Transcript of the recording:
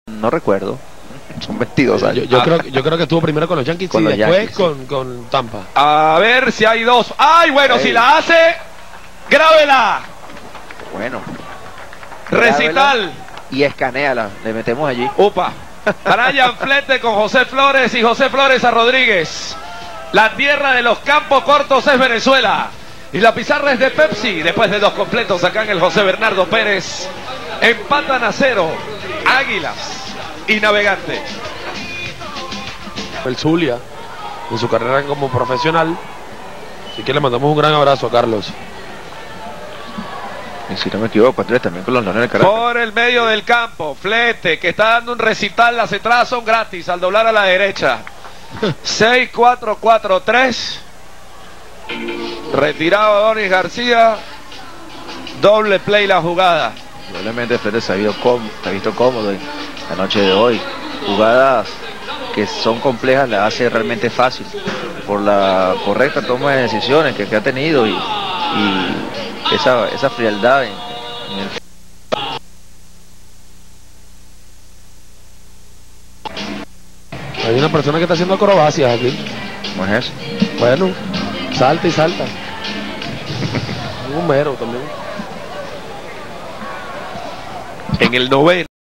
No recuerdo. Son 22 años. Yo creo que estuvo primero con los Yankees Con y los después Yankees, con Tampa. A ver si hay dos. ¡Ay, bueno! Ey. Si la hace, grábela. Bueno. Recital. Y escanéala. Le metemos allí. Upa. Brian Flete con José Flores y José Flores a Rodríguez. La tierra de los campos cortos es Venezuela. Y la pizarra es de Pepsi. Después de dos completos acá en el José Bernardo Pérez. Empatan a 0 Águilas y Navegante. El Zulia en su carrera como profesional. Así que le mandamos un gran abrazo a Carlos. Y si no me equivoco, Andrés, también con los Leones de Caracas. Por el medio del campo, Flete, que está dando un recital. Las entradas son gratis al doblar a la derecha. 6-4-4-3. Retirado Donis García. Doble play la jugada. Probablemente Flete se ha visto cómodo en la noche de hoy. Jugadas que son complejas las hace realmente fácil por la correcta toma de decisiones que ha tenido y esa frialdad en el... Hay una persona que está haciendo acrobacias aquí. ¿Cómo es eso? Bueno, salta y salta. Un mero también. En el 90.